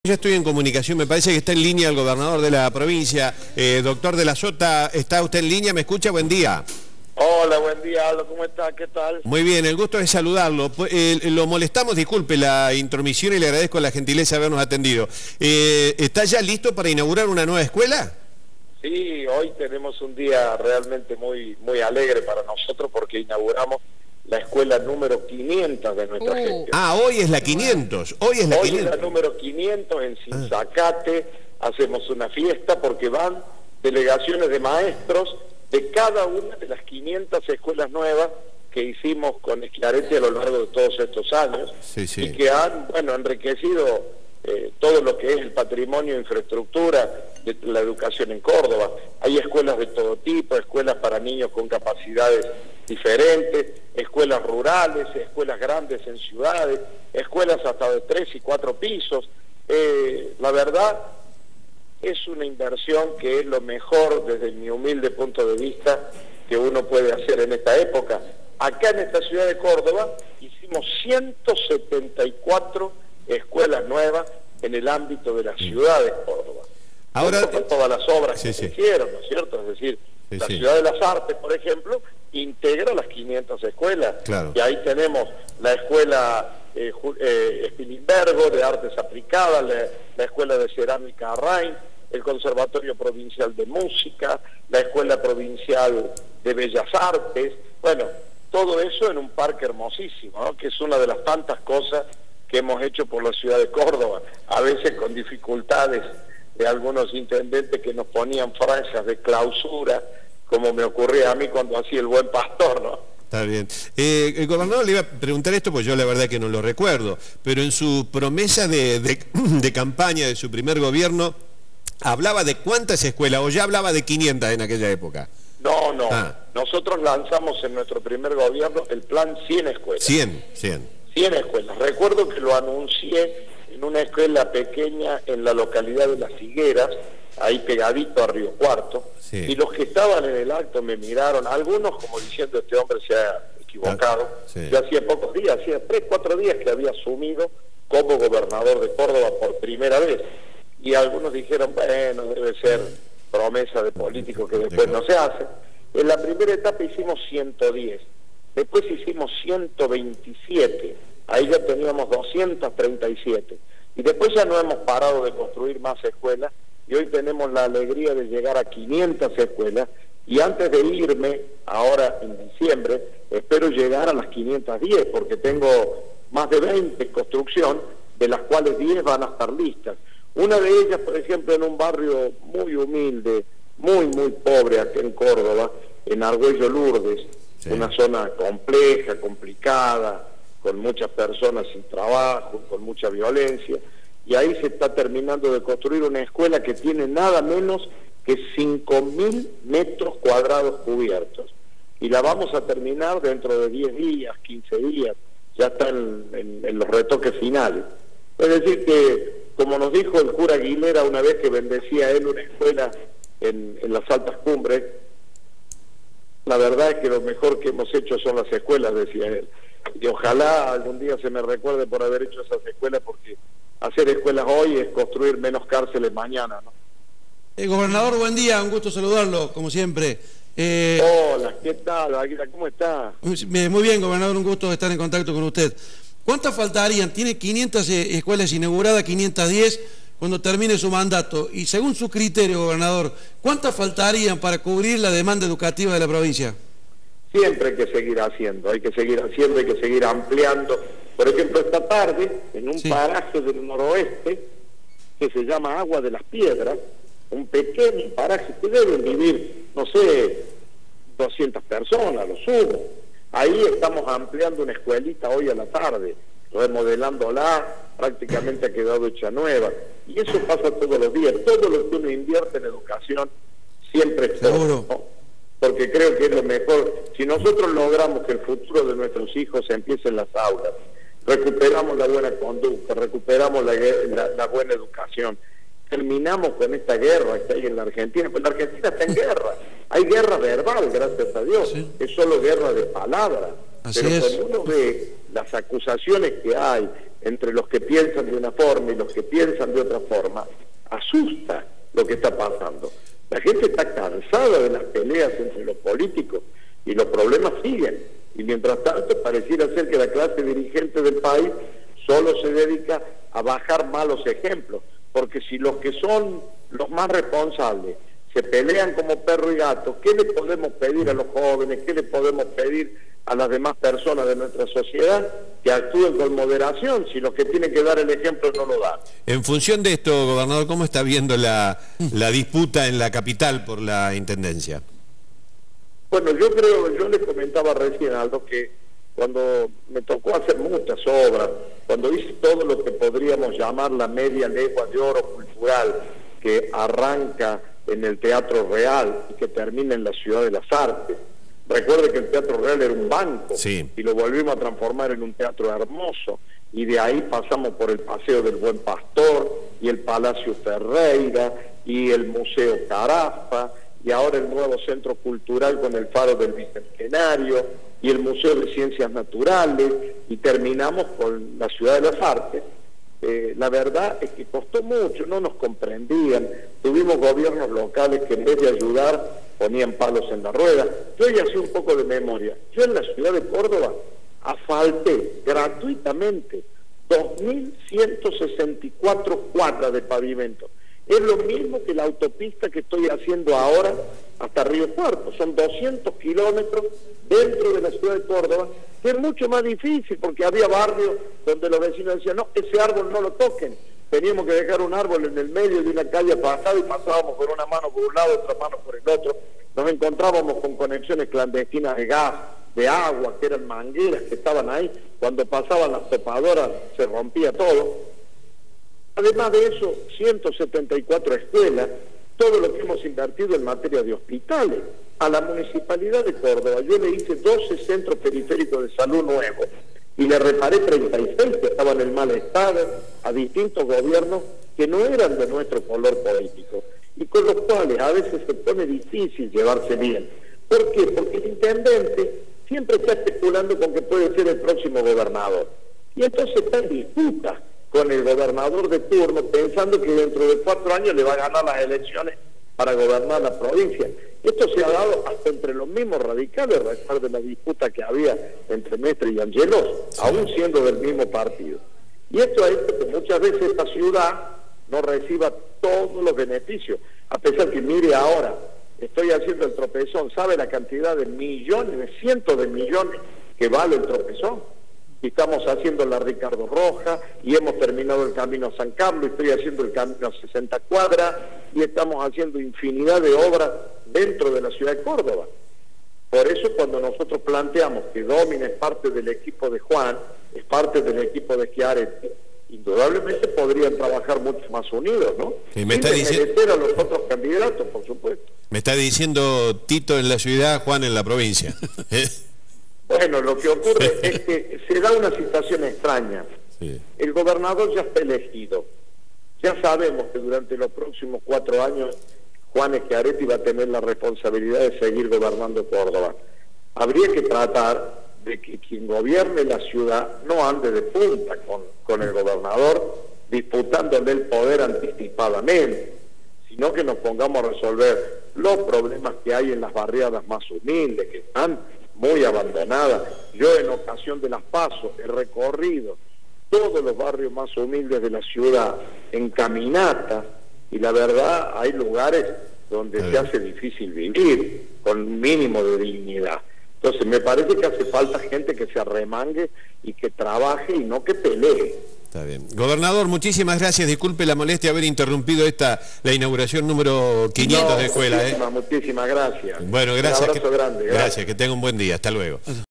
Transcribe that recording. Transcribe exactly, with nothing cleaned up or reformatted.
Ya estoy en comunicación, me parece que está en línea el gobernador de la provincia. Eh, doctor de la Sota, ¿está usted en línea? ¿Me escucha? Buen día. Hola, buen día, Aldo, ¿cómo está? ¿Qué tal? Muy bien, el gusto es saludarlo. Eh, lo molestamos, disculpe la intromisión y le agradezco la gentileza de habernos atendido. Eh, ¿Está ya listo para inaugurar una nueva escuela? Sí, hoy tenemos un día realmente muy, muy alegre para nosotros porque inauguramos la escuela número quinientos de nuestra uh, gestión. Ah, hoy es la quinientos, hoy es la hoy quinientos. es la número quinientos en Sinzacate, ah. hacemos una fiesta porque van delegaciones de maestros de cada una de las quinientas escuelas nuevas que hicimos con Esclarete a lo largo de todos estos años, sí, sí. y que han, bueno, enriquecido eh, todo lo que es el patrimonio e infraestructura de la educación en Córdoba. Hay escuelas de todo tipo, escuelas para niños con capacidades diferentes, escuelas rurales, escuelas grandes en ciudades, escuelas hasta de tres y cuatro pisos. Eh, la verdad es una inversión que es lo mejor desde mi humilde punto de vista que uno puede hacer en esta época. Acá en esta ciudad de Córdoba hicimos ciento setenta y cuatro escuelas nuevas en el ámbito de la ciudad de Córdoba. Ahora con todas las obras sí, que sí. se hicieron, ¿no es cierto? Es decir, sí, la sí. Ciudad de las Artes, por ejemplo, integra las quinientas escuelas. Claro. Y ahí tenemos la escuela eh, eh, Spilimbergo de Artes Aplicadas, la, la escuela de Cerámica Arrain, el Conservatorio Provincial de Música, la Escuela Provincial de Bellas Artes. Bueno, todo eso en un parque hermosísimo, ¿no? Que es una de las tantas cosas que hemos hecho por la ciudad de Córdoba, a veces con dificultades de algunos intendentes que nos ponían franjas de clausura, como me ocurría a mí cuando hacía el Buen Pastor, ¿no? Está bien. Eh, el gobernador le iba a preguntar esto, pues yo la verdad que no lo recuerdo, pero en su promesa de, de, de campaña de su primer gobierno, ¿hablaba de cuántas escuelas o ya hablaba de quinientas en aquella época? No, no. Ah. Nosotros lanzamos en nuestro primer gobierno el plan cien escuelas. cien, cien. cien escuelas. Recuerdo que lo anuncié en una escuela pequeña en la localidad de Las Higueras, ahí pegadito a Río Cuarto, sí. Y los que estaban en el acto me miraron, algunos como diciendo este hombre se ha equivocado. Sí. Yo hacía pocos días, hacía tres, cuatro días que había asumido como gobernador de Córdoba por primera vez, y algunos dijeron, bueno, debe ser promesa de político que después no se hace. En la primera etapa hicimos ciento diez, después hicimos ciento veintisiete, ahí ya teníamos doscientas treinta y siete, y después ya no hemos parado de construir más escuelas, y hoy tenemos la alegría de llegar a quinientas escuelas, y antes de irme, ahora en diciembre, espero llegar a las quinientas diez, porque tengo más de veinte en construcción, de las cuales diez van a estar listas. Una de ellas, por ejemplo, en un barrio muy humilde, muy, muy pobre aquí en Córdoba, en Argüello Lourdes, sí. Una zona compleja, complicada, con muchas personas sin trabajo, con mucha violencia, y ahí se está terminando de construir una escuela que tiene nada menos que cinco mil metros cuadrados cubiertos, y la vamos a terminar dentro de diez días, quince días, ya está en, en, en los retoques finales. Es decir que, como nos dijo el cura Aguilera una vez que bendecía a él una escuela en, en las altas cumbres, la verdad es que lo mejor que hemos hecho son las escuelas, decía él, y ojalá algún día se me recuerde por haber hecho esas escuelas, porque hacer escuelas hoy es construir menos cárceles mañana, ¿no? Eh, gobernador, buen día, un gusto saludarlo, como siempre. Eh, Hola, ¿qué tal, Aguilera? ¿Cómo está? Muy bien, gobernador, un gusto estar en contacto con usted. ¿Cuántas faltarían? Tiene quinientas escuelas inauguradas, quinientas diez, cuando termine su mandato. Y según su criterio, gobernador, ¿cuántas faltarían para cubrir la demanda educativa de la provincia? Siempre hay que seguir haciendo, hay que seguir haciendo, hay que seguir ampliando. Por ejemplo, esta tarde, en un sí. paraje del noroeste, que se llama Agua de las Piedras, un pequeño paraje que deben vivir, no sé, doscientas personas, lo sumo. Ahí estamos ampliando una escuelita hoy a la tarde, remodelándola, prácticamente ha quedado hecha nueva. Y eso pasa todos los días. Todo lo que uno invierte en educación siempre es seguro, ¿no? Porque creo que es lo mejor. Si nosotros logramos que el futuro de nuestros hijos empiece en las aulas, recuperamos la buena conducta, recuperamos la, la, la buena educación, terminamos con esta guerra que hay en la Argentina, pues la Argentina está en guerra. Hay guerra verbal, gracias a Dios, sí. Es solo guerra de palabras. Así pero es. Cuando uno ve las acusaciones que hay, entre los que piensan de una forma y los que piensan de otra forma, asusta lo que está pasando. La gente está cansada de las peleas entre los políticos y los problemas siguen. Y mientras tanto pareciera ser que la clase dirigente del país solo se dedica a bajar malos ejemplos, porque si los que son los más responsables se pelean como perro y gato, ¿qué le podemos pedir a los jóvenes? ¿Qué le podemos pedir a las demás personas de nuestra sociedad? Que actúen con moderación, si los que tienen que dar el ejemplo no lo dan. En función de esto, gobernador, ¿cómo está viendo la, la disputa en la capital por la intendencia? Bueno, yo creo, yo les comentaba recién, Aldo, que cuando me tocó hacer muchas obras, cuando hice todo lo que podríamos llamar la media legua de oro cultural, que arranca en el Teatro Real y que termina en la Ciudad de las Artes. Recuerde que el Teatro Real era un banco, sí, y lo volvimos a transformar en un teatro hermoso, y de ahí pasamos por el Paseo del Buen Pastor y el Palacio Ferreira y el Museo Carafa y ahora el nuevo Centro Cultural con el Faro del Bicentenario y el Museo de Ciencias Naturales, y terminamos con la Ciudad de las Artes. Eh, la verdad es que costó mucho, no nos comprendían, tuvimos gobiernos locales que en vez de ayudar ponían palos en la rueda. Yo ya hacía un poco de memoria. Yo en la ciudad de Córdoba asfalté gratuitamente dos mil ciento sesenta y cuatro cuadras de pavimento. Es lo mismo que la autopista que estoy haciendo ahora hasta Río Cuarto. Son doscientos kilómetros dentro de la ciudad de Córdoba, que es mucho más difícil porque había barrios donde los vecinos decían, no, ese árbol no lo toquen. Teníamos que dejar un árbol en el medio de una calle pasada y pasábamos con una mano por un lado, otra mano por el otro. Nos encontrábamos con conexiones clandestinas de gas, de agua, que eran mangueras que estaban ahí. Cuando pasaban las topadoras se rompía todo. Además de eso, ciento setenta y cuatro escuelas, todo lo que hemos invertido en materia de hospitales. A la Municipalidad de Córdoba yo le hice doce centros periféricos de salud nuevos y le reparé treinta y seis que estaban en mal estado a distintos gobiernos que no eran de nuestro color político y con los cuales a veces se pone difícil llevarse bien. ¿Por qué? Porque el intendente siempre está especulando con que puede ser el próximo gobernador y entonces está en disputa con el gobernador de turno, pensando que dentro de cuatro años le va a ganar las elecciones para gobernar la provincia. Esto se ha dado hasta entre los mismos radicales, recuerden la disputa que había entre Mestre y Angelos, sí, aún siendo del mismo partido. Y esto ha hecho que muchas veces esta ciudad no reciba todos los beneficios, a pesar que mire ahora, estoy haciendo el tropezón, ¿sabe la cantidad de millones, de cientos de millones que vale el tropezón? Y estamos haciendo la Ricardo Roja, y hemos terminado el camino a San Carlos, estoy haciendo el camino a sesenta cuadras, y estamos haciendo infinidad de obras dentro de la ciudad de Córdoba. Por eso cuando nosotros planteamos que Domina es parte del equipo de Juan, es parte del equipo de Schiaretti, indudablemente podrían trabajar mucho más unidos, ¿no? Y me está diciendo a los otros candidatos, por supuesto. Me está diciendo Tito en la ciudad, Juan en la provincia. Bueno, lo que ocurre es que se da una situación extraña. Sí. El gobernador ya está elegido. Ya sabemos que durante los próximos cuatro años Juan Schiaretti va a tener la responsabilidad de seguir gobernando Córdoba. Habría que tratar de que quien gobierne la ciudad no ande de punta con, con el gobernador disputándole el poder anticipadamente, sino que nos pongamos a resolver los problemas que hay en las barriadas más humildes, que están muy abandonadas. Yo en ocasión de las PASO he recorrido todos los barrios más humildes de la ciudad en caminata y la verdad hay lugares donde se hace difícil vivir con un mínimo de dignidad. Entonces me parece que hace falta gente que se arremangue y que trabaje y no que pelee. Está bien. Gobernador, muchísimas gracias. Disculpe la molestia haber interrumpido esta la inauguración número quinientos no, de escuela. Muchísimas, ¿eh? muchísimas gracias. Bueno, gracias. Un abrazo que, grande. Gracias. gracias, que tenga un buen día. Hasta luego.